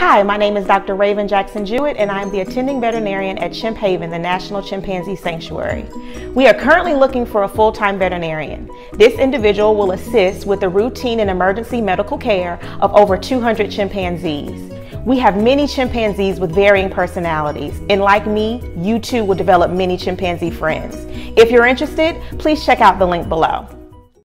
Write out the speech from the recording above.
Hi, my name is Dr. Raven Jackson-Jewett, and I am the attending veterinarian at Chimp Haven, the National Chimpanzee Sanctuary. We are currently looking for a full-time veterinarian. This individual will assist with the routine and emergency medical care of over 200 chimpanzees. We have many chimpanzees with varying personalities, and like me, you too will develop many chimpanzee friends. If you're interested, please check out the link below.